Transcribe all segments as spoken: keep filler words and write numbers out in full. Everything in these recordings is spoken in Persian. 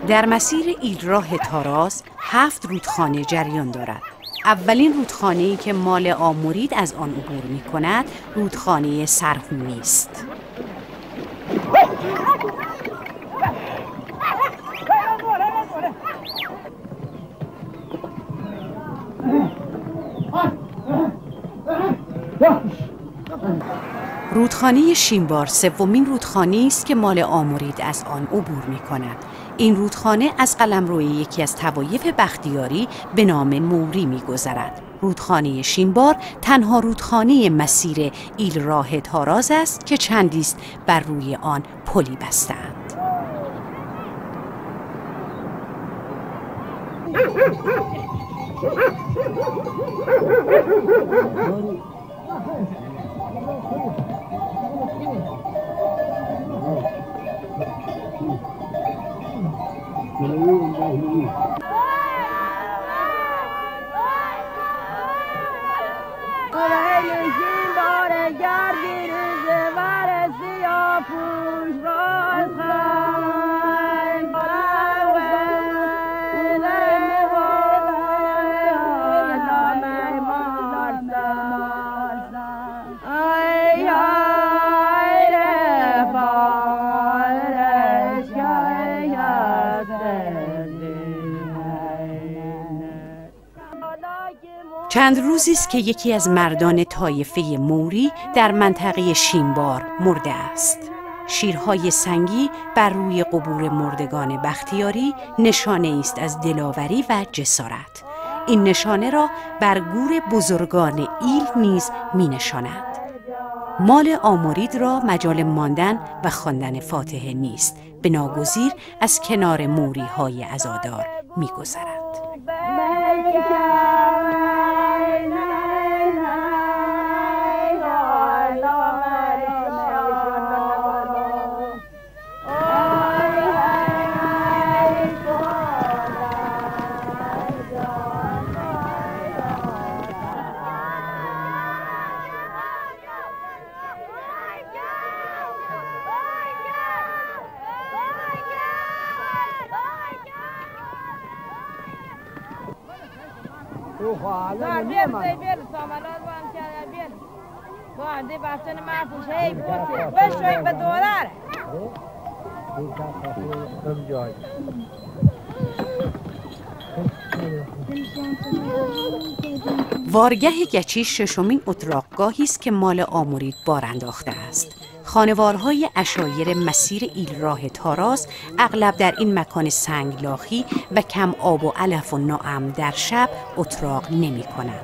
در مسیر ایل راه تاراس هفت رودخانه جریان دارد. اولین رودخانه‌ای که مال آمورید از آن عبور می‌کند رودخانه سرهونی است. رودخانه شینبار سومین رودخانه‌ای است که مال آمورید از آن عبور می‌کند. این رودخانه از قلمرو یکی از طوایف بختیاری به نام موری می‌گذرد. رودخانه شینبار تنها رودخانه مسیر ایل راه تاراز است که چندی است بر روی آن پلی بسته‌اند. چند روزی است که یکی از مردان طایفه موری در منطقه شینبار مرده است. شیرهای سنگی بر روی قبور مردگان بختیاری نشانه است از دلاوری و جسارت. این نشانه را بر گور بزرگان ایل نیز می نشاند. مال آمورید را مجال ماندن و خواندن فاتحه نیست. به ناگزیر از کنار موری های عزادار می گذرد. وارگه گچی ششمین اتراقگاهی است که مال آمورید بار انداخته است. خانوارهای عشایر مسیر ایل راه تاراس اغلب در این مکان سنگلاخی و کم آب و علف و ناامن در شب اتراق نمی کنند.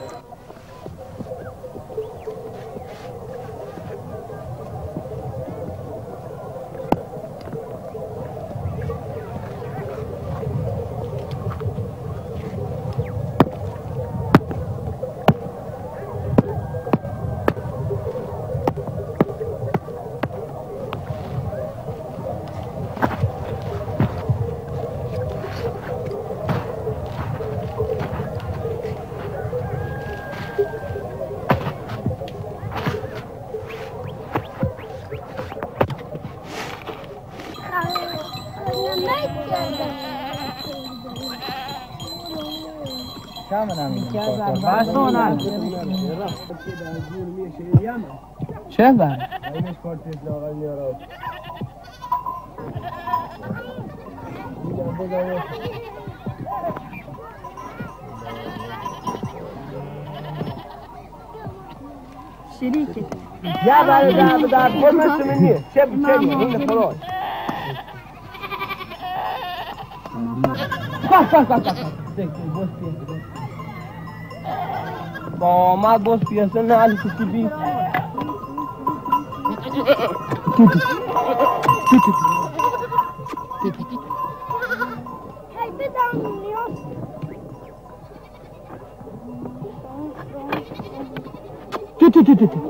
چه بر؟ شریکه یا برای در در خورمت منی چه بچری این فرار بس بس بس بس با ما بوس پیاسه نه علی کسی بی هی بدم نیاز تو تو تو تو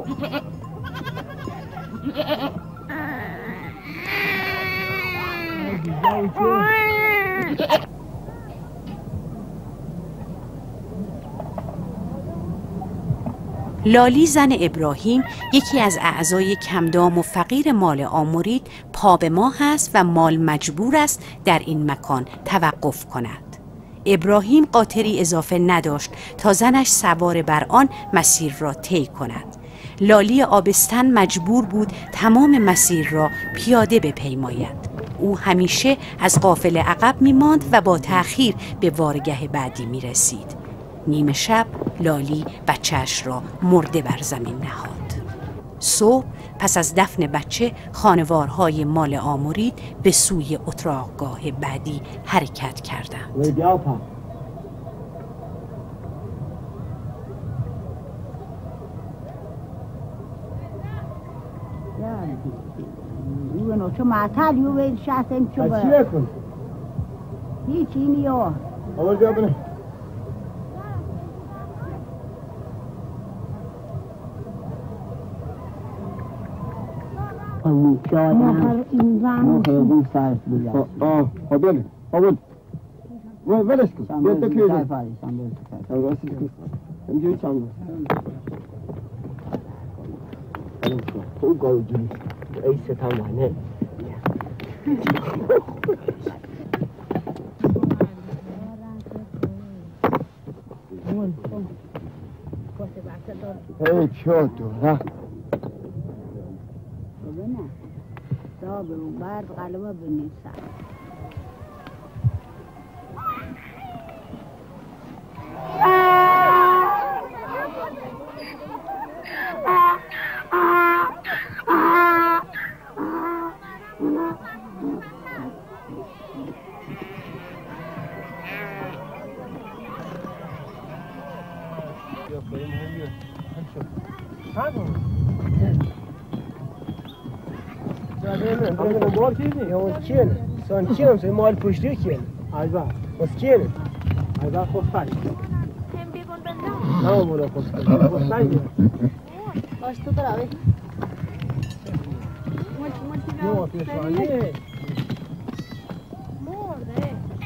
لالی زن ابراهیم یکی از اعضای کمدام و فقیر مال آمرید پا به ماه است و مال مجبور است در این مکان توقف کند. ابراهیم قاطری اضافه نداشت تا زنش سوار بر آن مسیر را طی کند. لالی آبستن مجبور بود تمام مسیر را پیاده بپیماید. او همیشه از قافله عقب می ماند و با تأخیر به وارگه بعدی می رسید. نیمه شب لالی بچهش را مرده بر زمین نهاد. صبح پس از دفن بچه خانوارهای مال آمرید به سوی اتراقگاه بعدی حرکت کردند. Uno čo mátal ju veď šasem čo ba. چیه کن؟ هیچ اینیو. اول بیا بنه. اون شاید این زن خیلی سایت بود. آه، آبله. آبله. و ولش کن. بیا تکیه. سایفاری سامبل. راست کن. اینجوری چند. تو گاودی. ای ستمانه. ای چطور ها؟ ببینه تا به اون بعد قلبه بنیسه Kiene, son kiene, så mal på stycken. Alva, och kiene. Alva får fast. Ja, må då få fast. Får fast. Vad står det där? Måste måste Jo, det är så här. Mål det.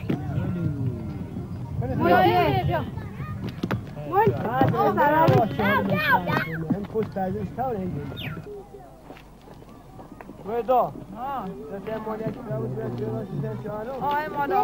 Mål det. Ja. Mål. Ja, ja, ja. Han kostar ju stålen. Vad då? Ja, det är mål jag tror att det är det jag har. Ja, mål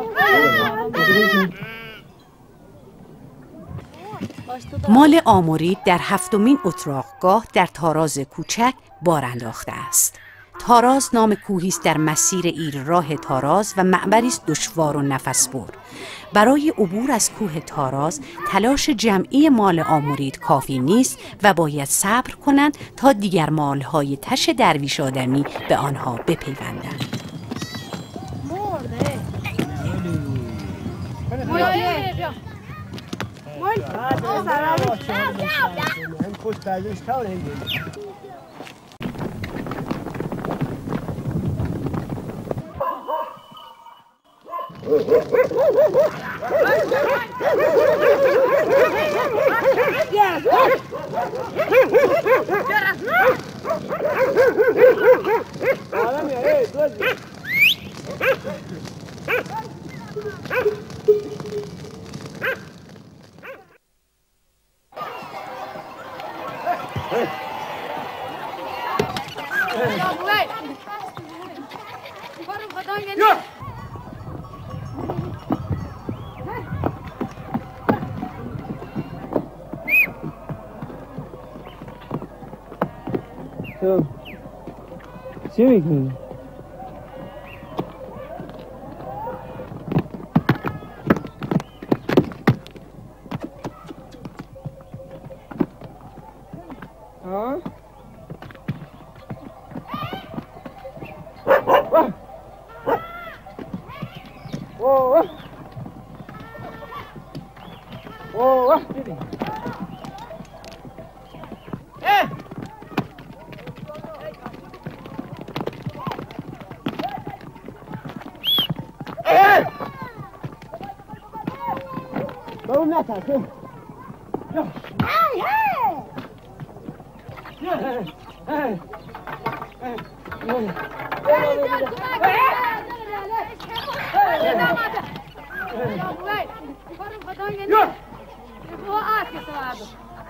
då. مال آمرید در هفتمین اتراقگاه در تاراز کوچک بار انداخته است. تاراز نام کوهی است در مسیر ایل راه تاراز و معبری است دشوار و نفس‌بر. برای عبور از کوه تاراز تلاش جمعی مال آمرید کافی نیست و باید صبر کنند تا دیگر مالهای تش درویش آدمی به آنها بپیوندند. Han kostar ju stålen. تو چی میکنی؟ ها؟ اوه اوه دیدی نترسه هی هی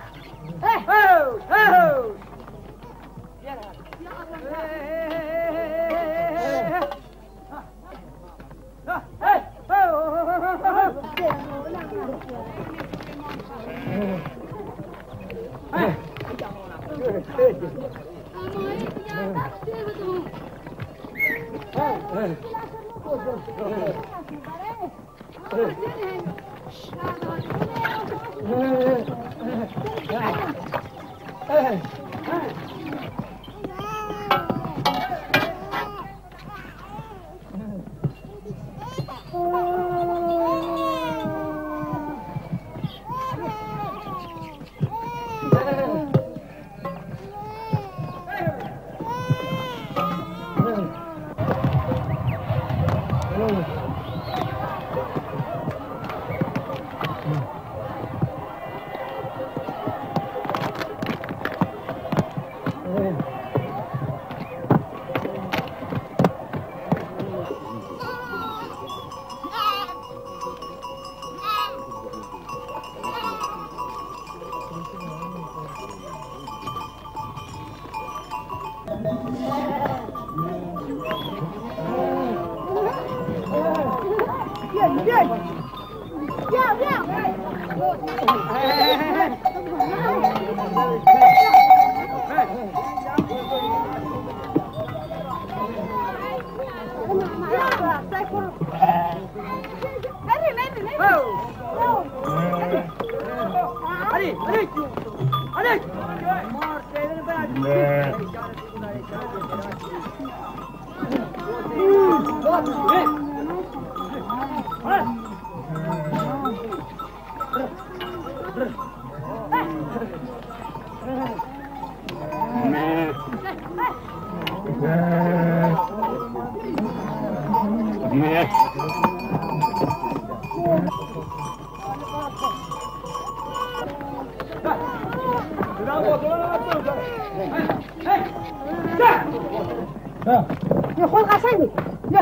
بیا خود قشنگی بیا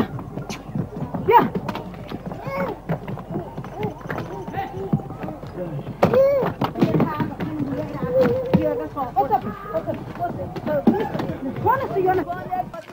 بیا بیا